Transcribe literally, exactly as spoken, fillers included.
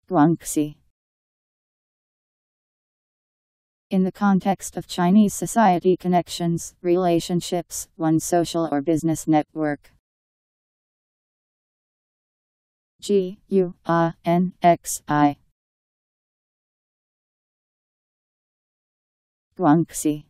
Guanxi. In the context of Chinese society, connections, relationships, one social or business network. G U A N X I. Guanxi.